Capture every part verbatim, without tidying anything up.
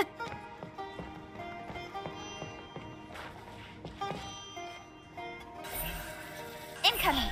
Incoming!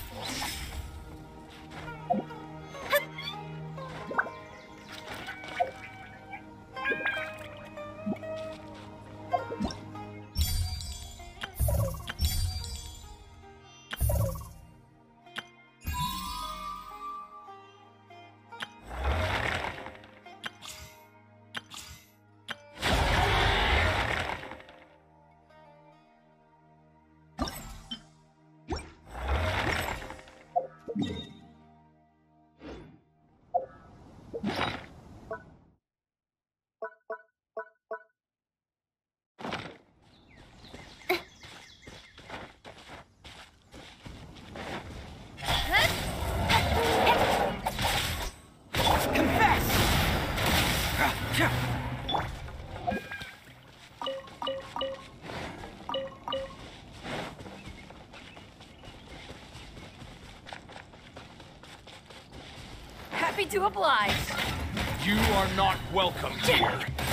Happy to oblige. You are not welcome here.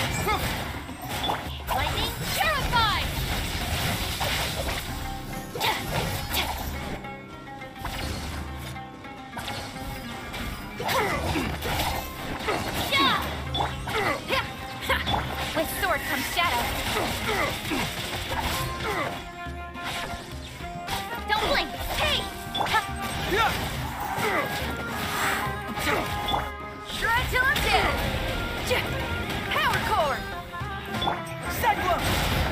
Lightning purified! With sword comes shadow. Don't blink! Hey! Shred till I'm dead. Power core. Cyclone.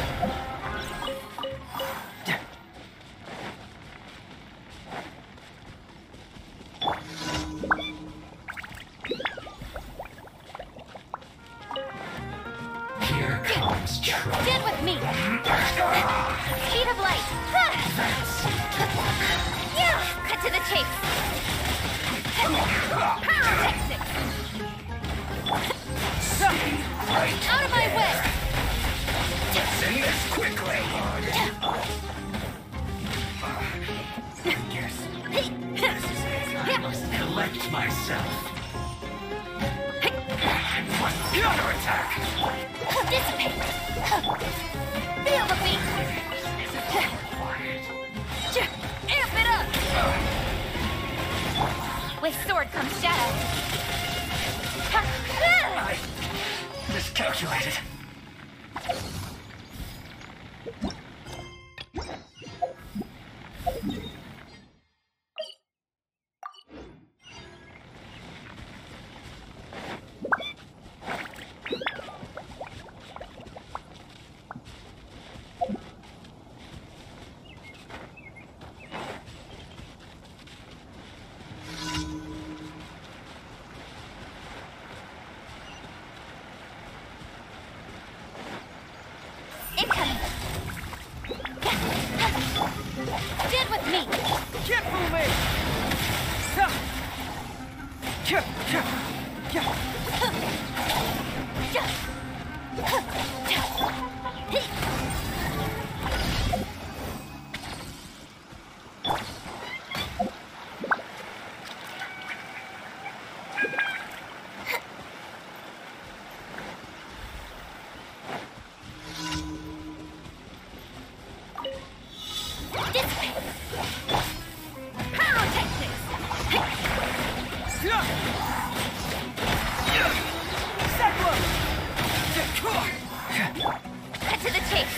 Here comes trouble. Stand with me! Speed of light! Yeah! Cut to the chase! Pyrotechnic! Right. Out of my way! Send this quickly. Guess this is it. I must collect myself. I must counterattack. Dissipate! Feel the beat! Amp it up! With sword comes shadow. I miscalculated. Incoming! Stand with me! Can't fool me. Dissipate! Pyrotechnics! Cyclone. Cut to the chase!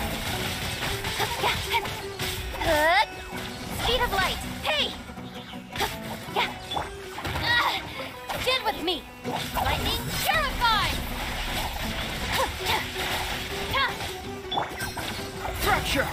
Speed of light! Hey! Stand with me! Lightning purified! Fracture.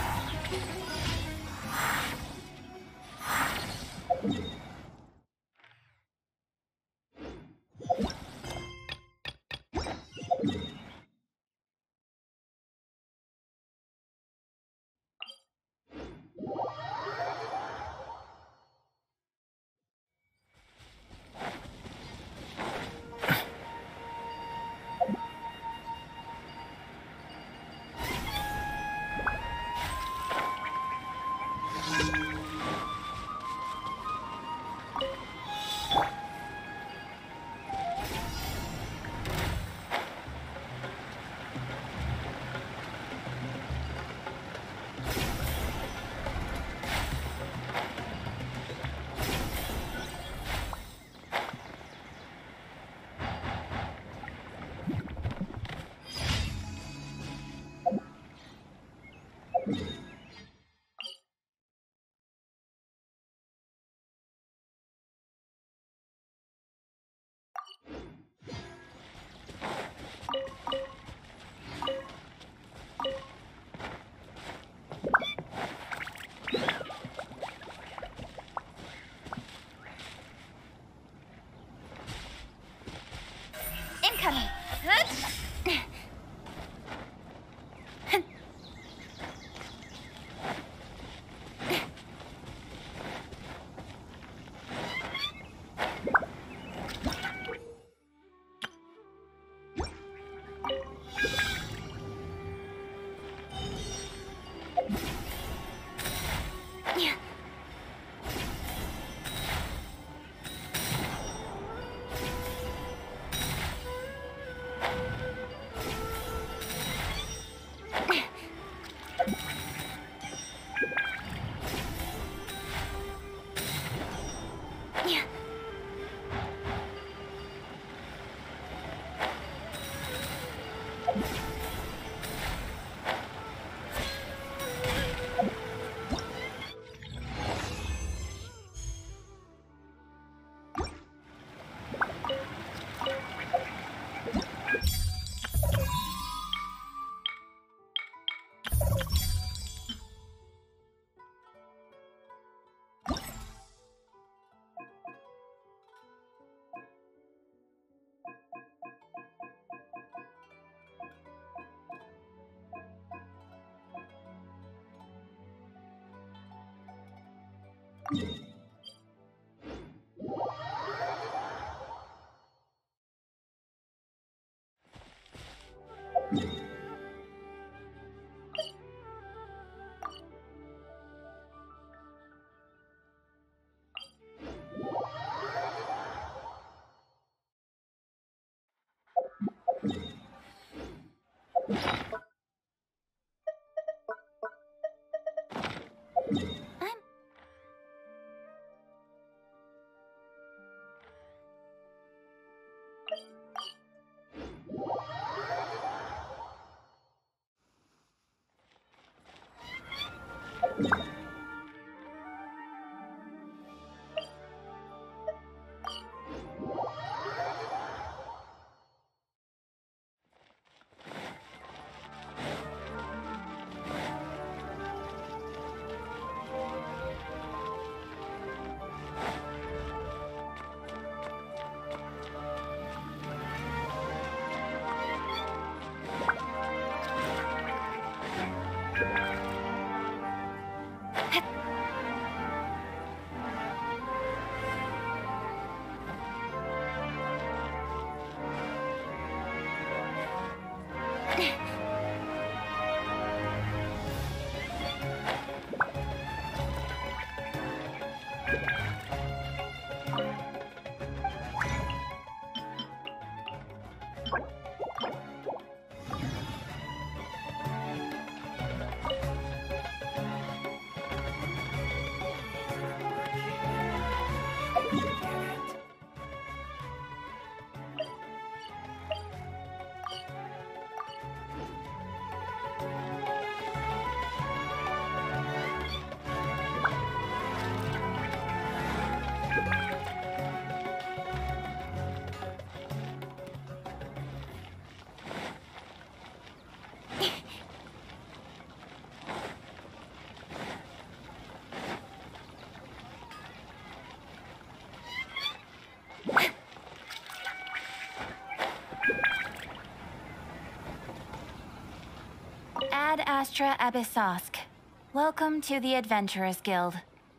Ad Astra Abyssosk. Welcome to the Adventurers Guild.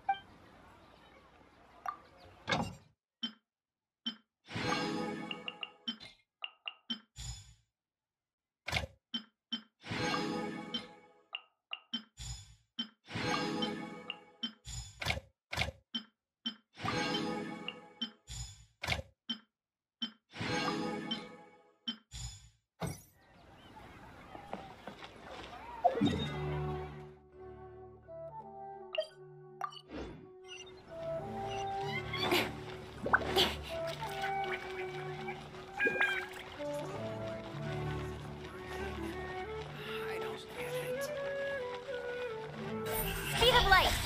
Speed of light!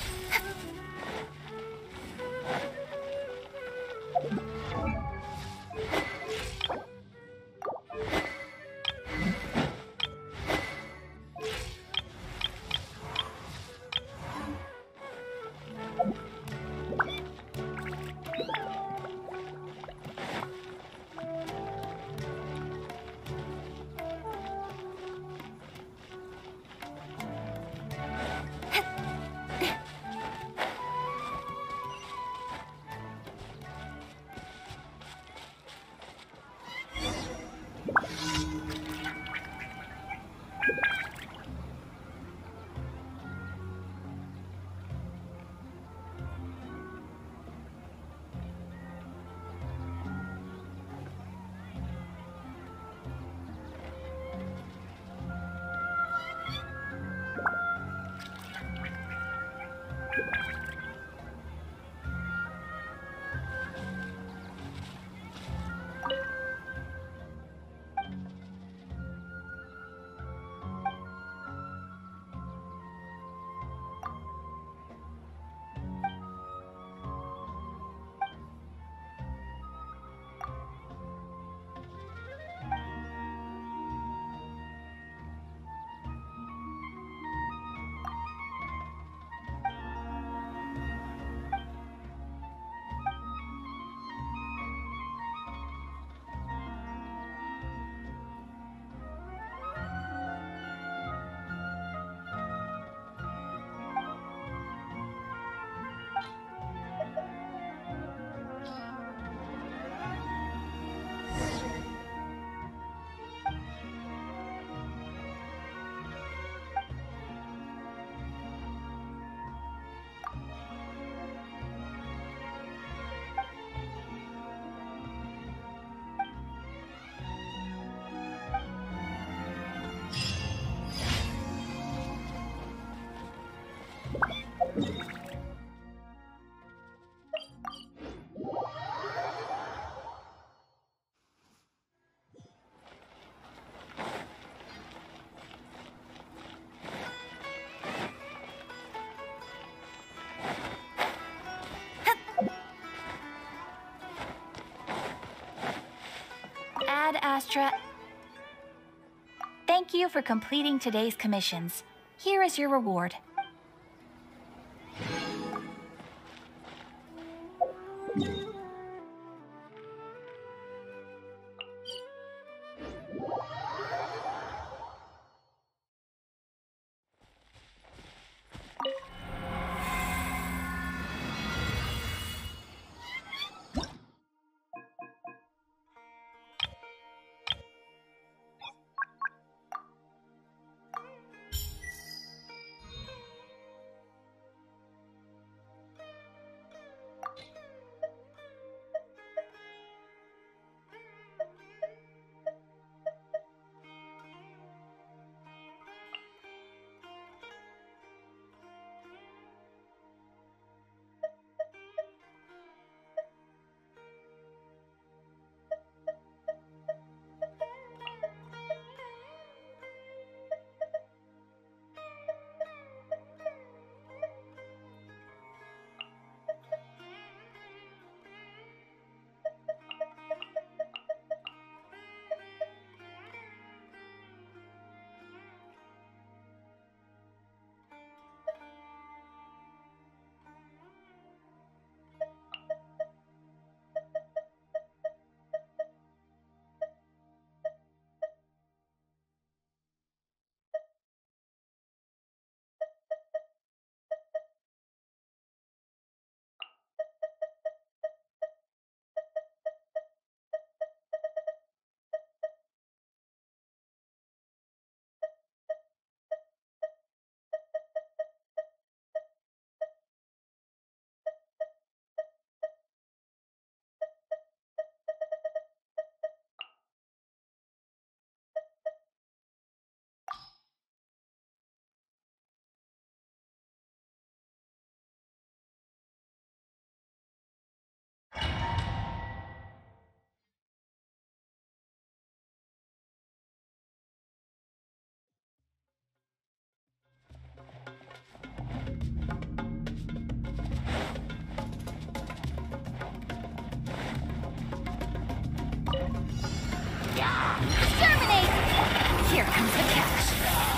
Astra. Thank you for completing today's commissions. Here is your reward. Exterminate! Here comes the cash.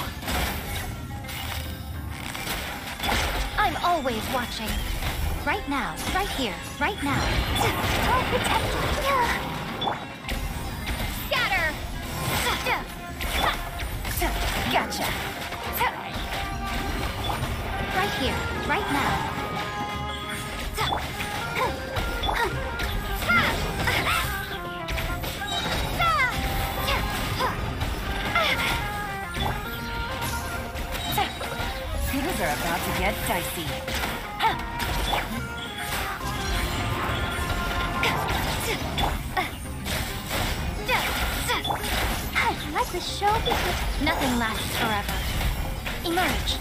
I'm always watching. Right now, right here, right now. I'll protect you. Scatter! Gotcha. Right here, right now. Things are about to get dicey. I like the show because nothing lasts forever. Emerge.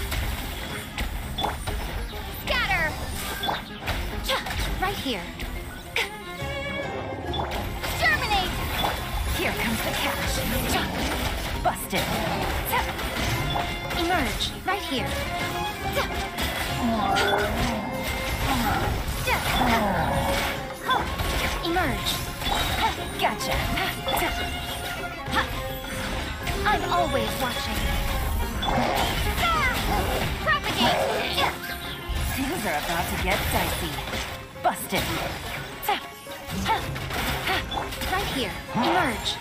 Scatter! Right here. Exterminate! Here comes the cash. Busted. Emerge. Right here. Emerge. Gotcha. I'm always watching. Propagate! Things are about to get dicey. Busted. Right here. Emerge.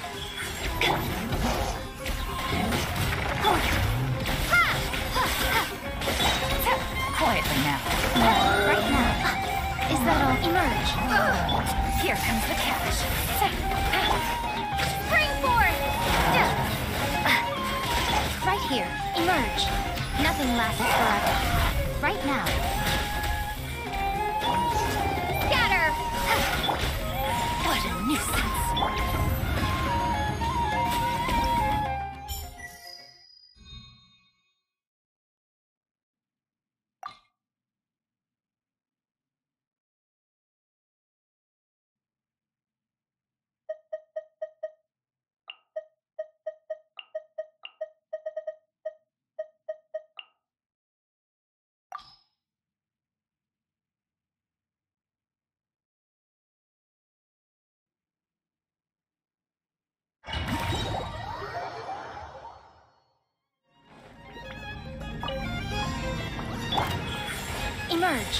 Quietly now. Right now. Is that all? Emerge. Here comes the cash. Spring forth! Right here. Emerge. Nothing lasts forever. Right now. Scatter! What a nuisance. Emerge.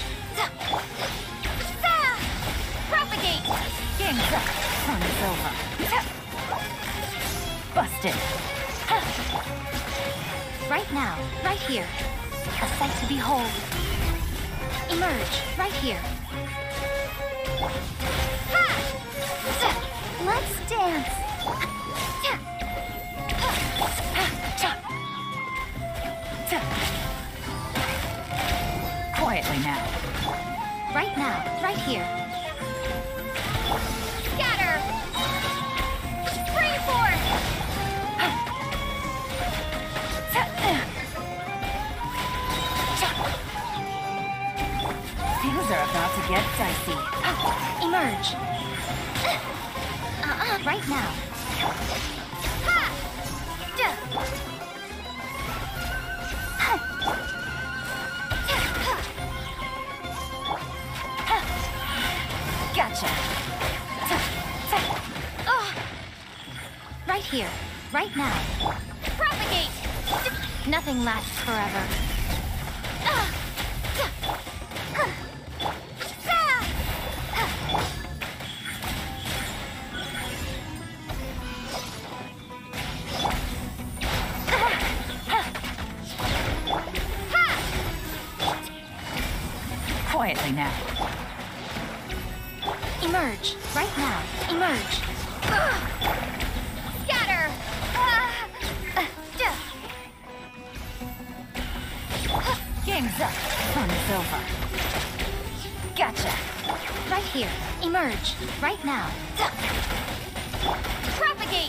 Propagate. Game's up. Fun is over. Busted. Right now, right here. A sight to behold. Emerge, right here. Let's dance. Quietly now. Right now, right here. Scatter! Spring forth! Things are about to get dicey. Emerge. Uh-uh, right now. Ha! Duh. Gotcha. Oh. Right here, right now. Propagate! Nothing lasts forever. Ah. Quietly now. Emerge, right now. Emerge. Scatter! Ah. Uh, duh. Game's up. Fun is over. Gotcha. Right here. Emerge, right now. Propagate!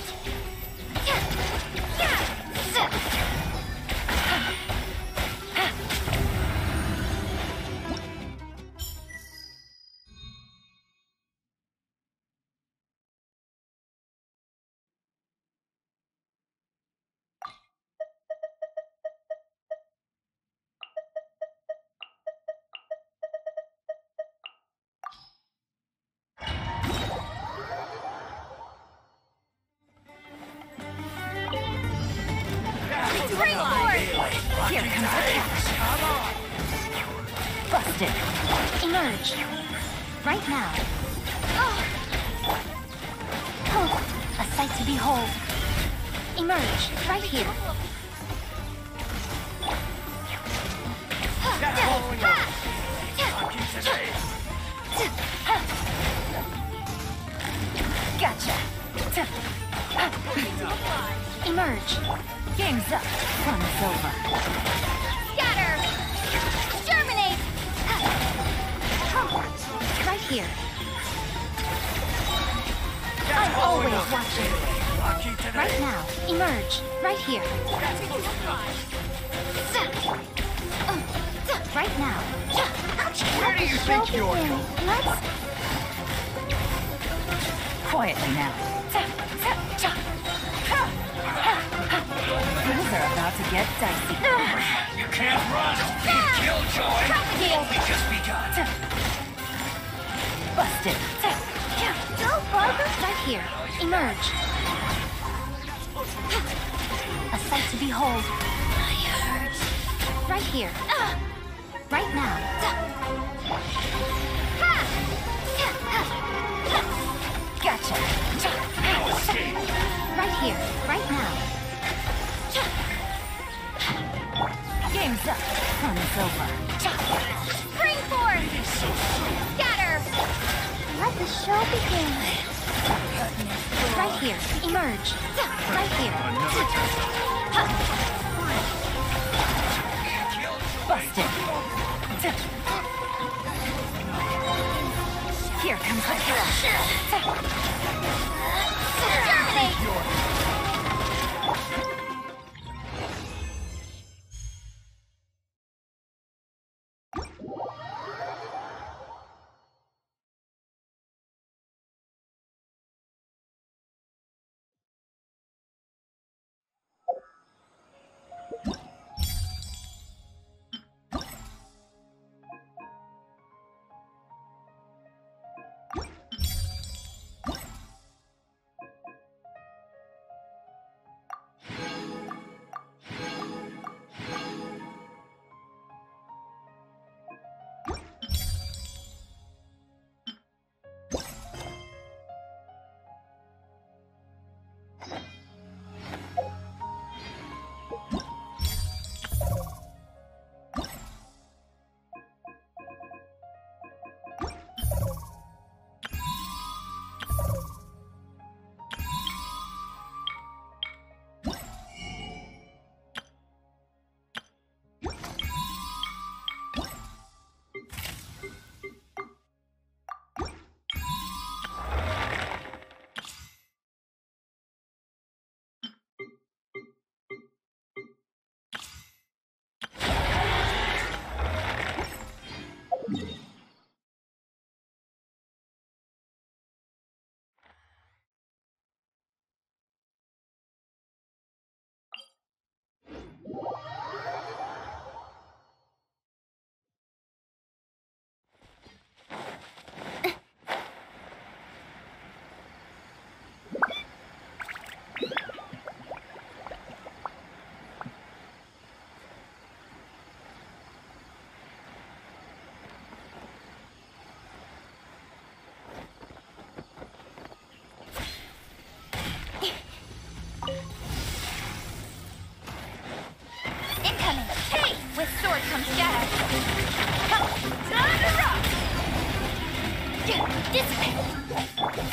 Spring forth! Here comes the catch. Busted. Emerge. Right now. Oh. Oh. A sight to behold. Emerge. Right here. Gotcha. Emerge. Game's up. Fun is over. Scatter! Germinate! Right here. I'm always watching. Right now. Emerge. Right here. Right now. Where do you think you're going? Let's... Quietly now. Things are about to get dicey. You can't run! Killjoy! Propagate! Won't be just begun! Busted. Go, Barbara! Right here. Emerge. A sight to behold. I hurt. Right here. Right now. Gotcha. Right here. Right now. Game's up. Fun is over. Spring forth! Scatter! Let the show begin. Right here. Emerge. Right here. Busted. Here comes the catch. Terminate!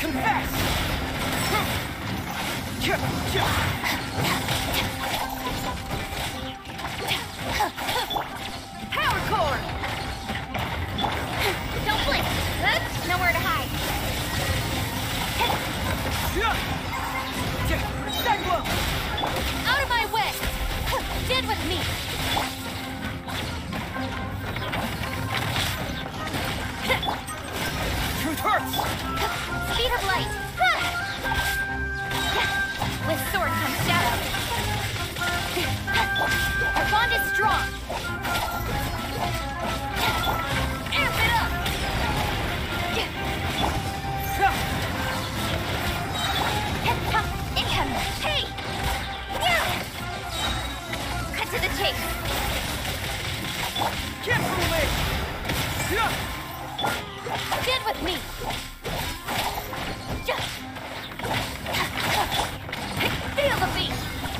Confess! Power core! Don't blink! Huh? Nowhere to hide. Cyclone! Out of my way! Stand with me! Truth hurts! Speed of light! With sword comes shadow. Our bond is strong. Amp it up! Incoming! Hey! Cut to the chase! Get through me! Stand with me! Feel the beat!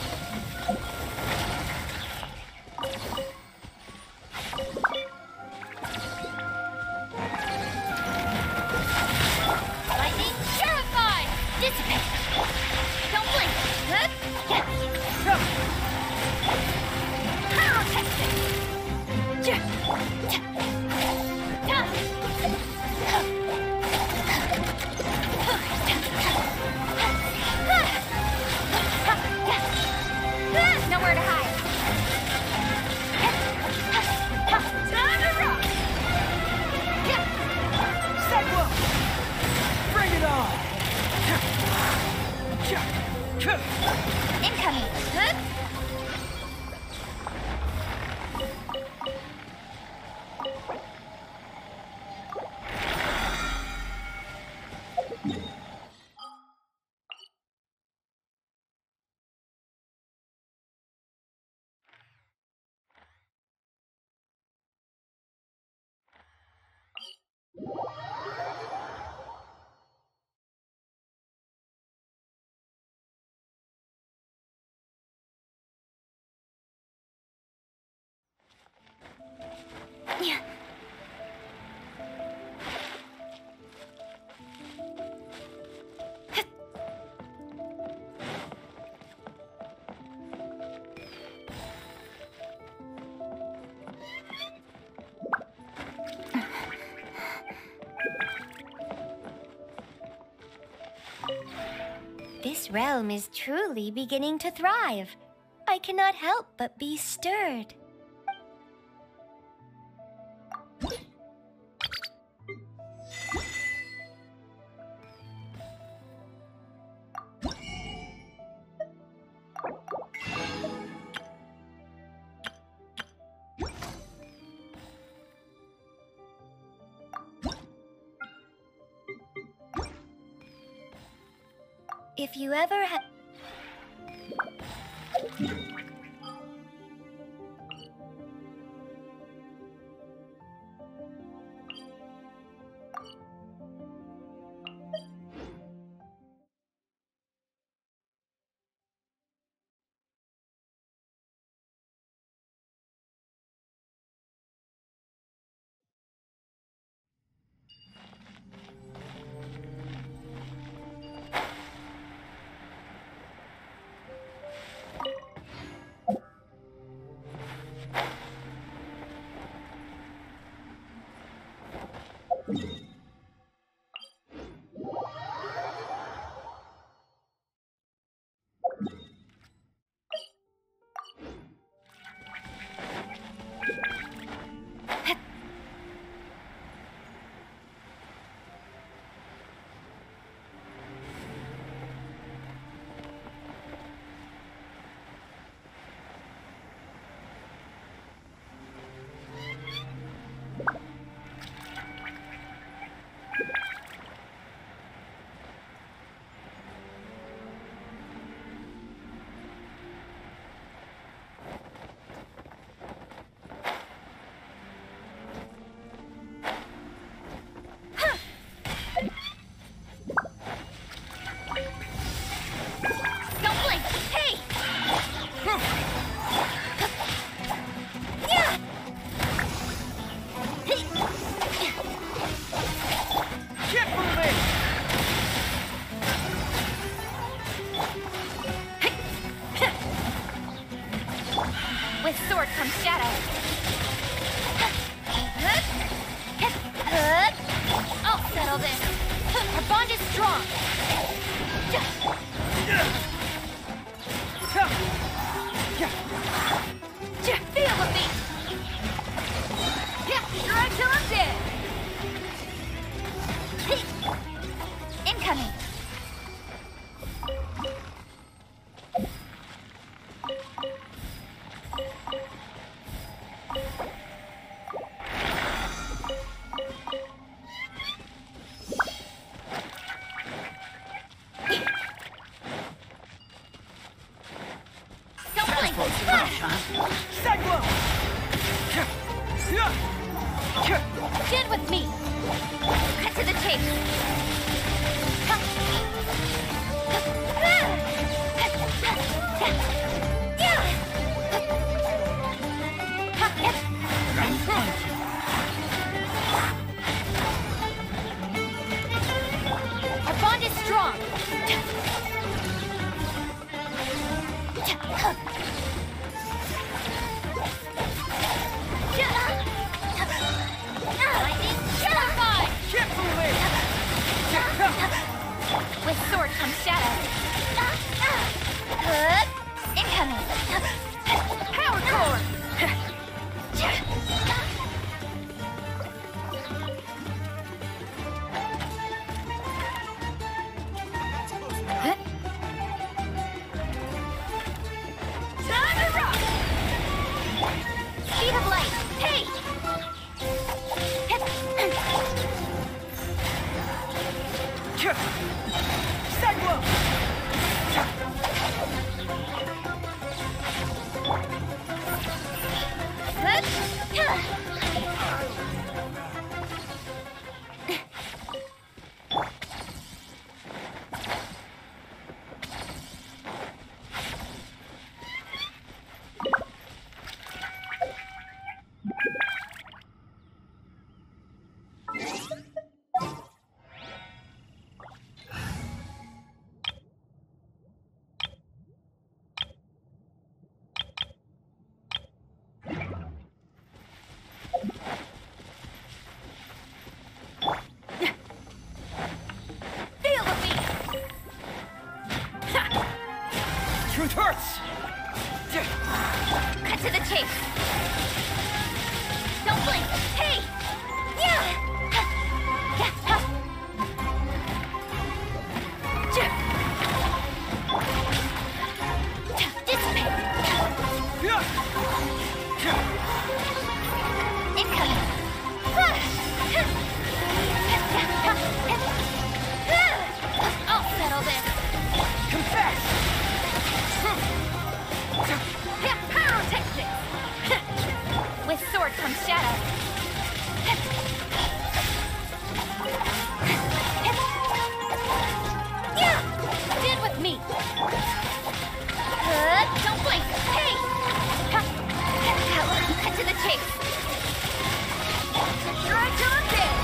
Lightning purified! Dissipate! Don't blink! Huh? Power testing! Nowhere to hide. Time to rock! Cyclone! Bring it on! Incoming! Huh? Yeah. This realm is truly beginning to thrive. I cannot help but be stirred. If you ever ha- With sword comes shadow. I'll settle this. Our bond is strong. Feel the beat. Strike till I'm dead. Incoming. Stand with me. Cut to the chase. Our bond is strong. With sword comes shadow. Incoming. Power core. Time to rock. Speed of light. Hey. Cyclone! Truth hurts! Cut to the chase. Don't blink. Hey! Yeah! Dissipate. Incoming. I'll settle this. Confess! Pyrotechnics! With sword comes shadow. Stand with me. Don't blink. Hey! Cut to the chase. Try till I'm dead.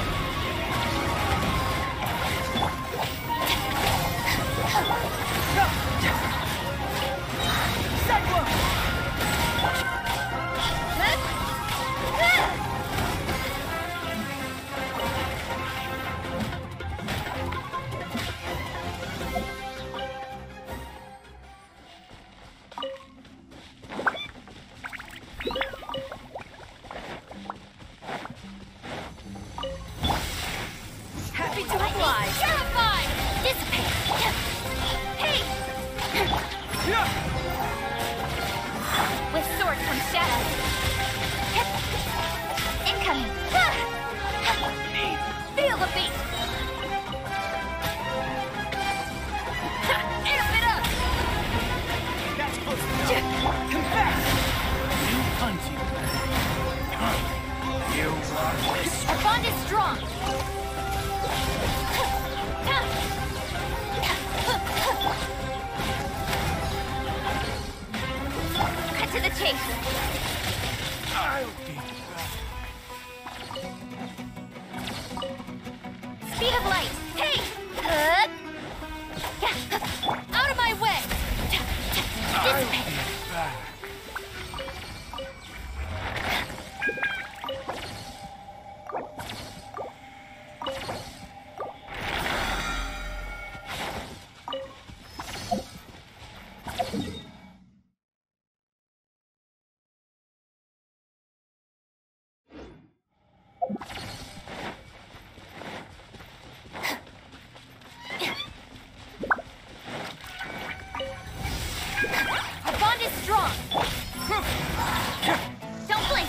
Cyclone! Happy to oblige. Terrified! Dissipate. Hey! With sword comes shadow. Incoming. Feel the beat. Amp it up. That's close enough. Confess! You hunting. Huh. You are this. Our bond is strong. Cut to the chase. I'll be Speed of light. Hey! Out of my way. I'll Dissipate. be back. Our bond is strong. Don't blink.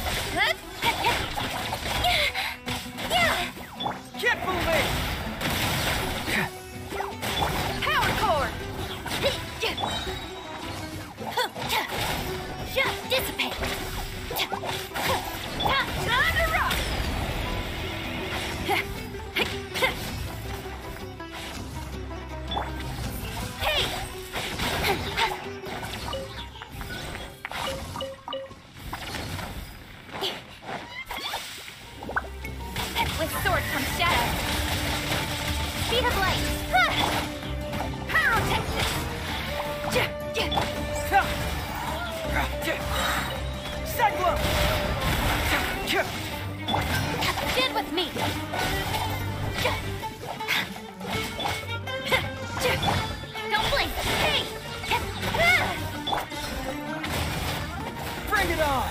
Can't fool me! Power core. Dissipate. Time to rock. Hey! With sword comes shadow. Speed of light. Pyrotechnics. Cyclone! Stand with me. Don't blink. Hey! Bring it on!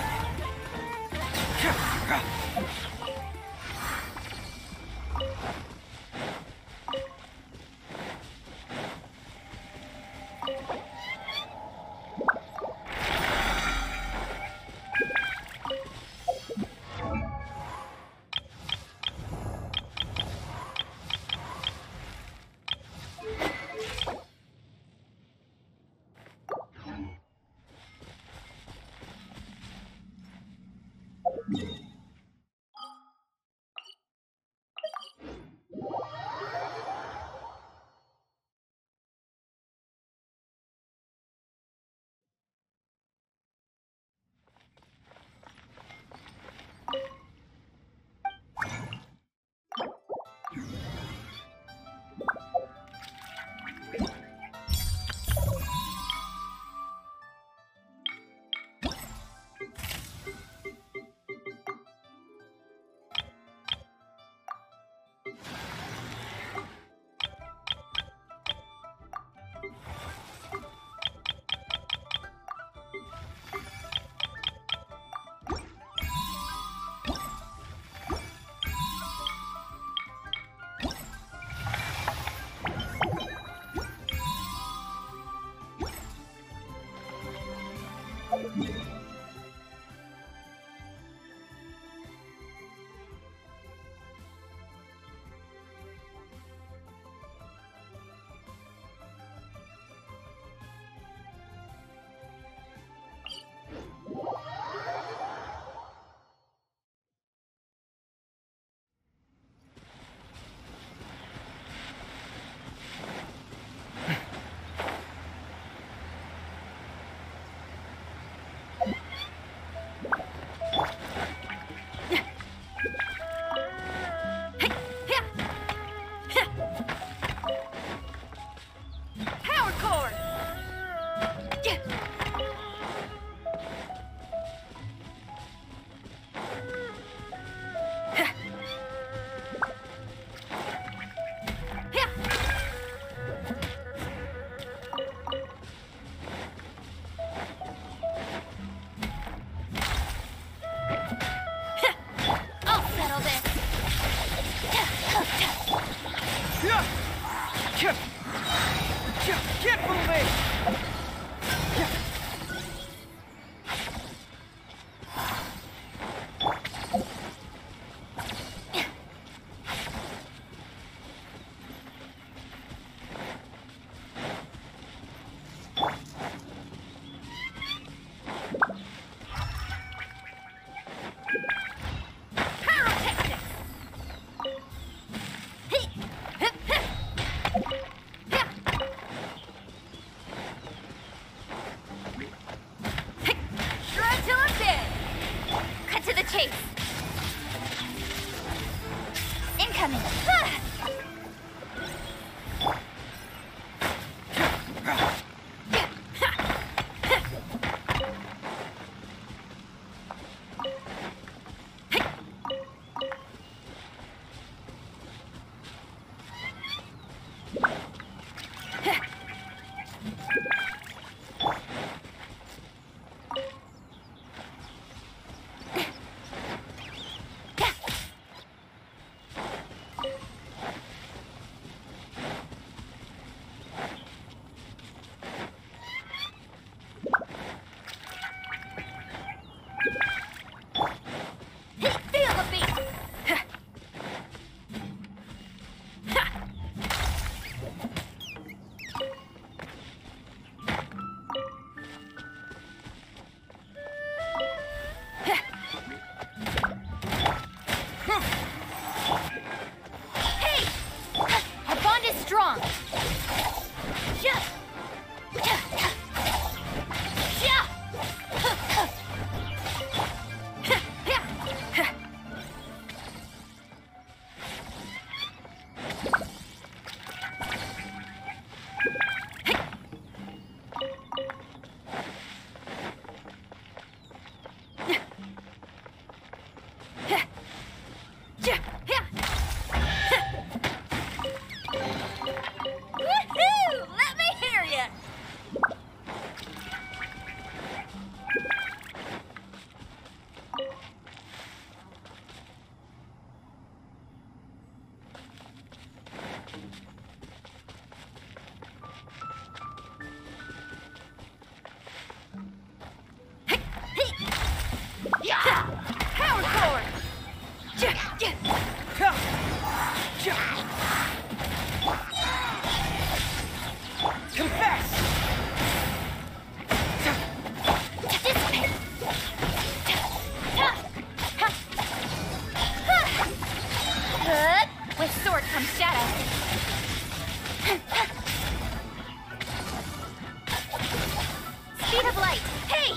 Wait! Hey!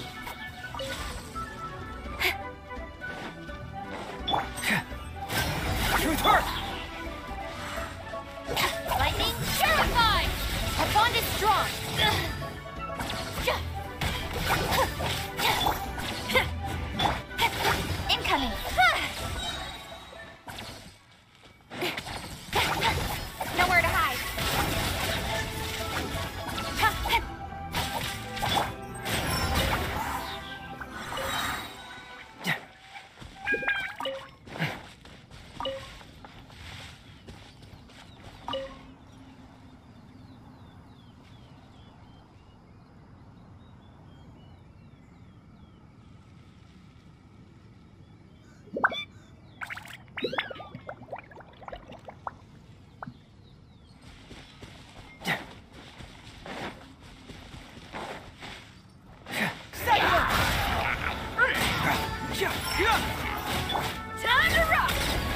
Truth hurt! Lightning terrified! Our bond is strong! Incoming! Nowhere to hide! Time to rock!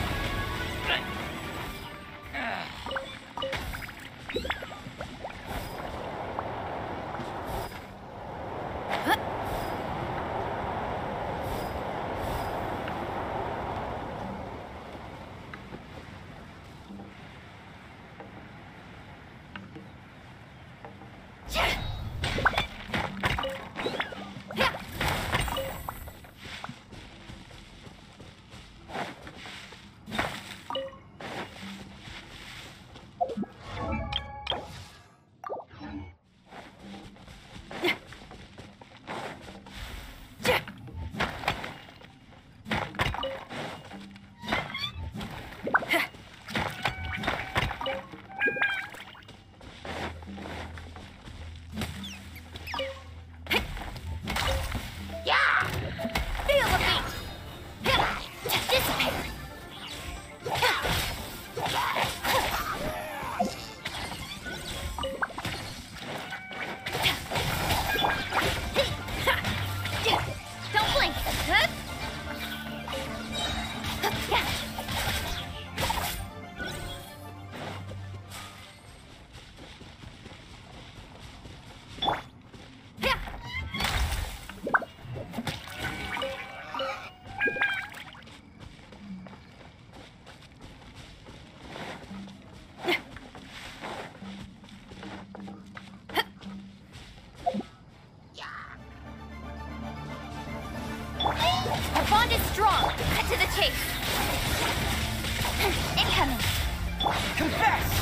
Feel the beat! Dissipate! Don't blink! Our bond is strong! Cut to the chase! Incoming! Confess!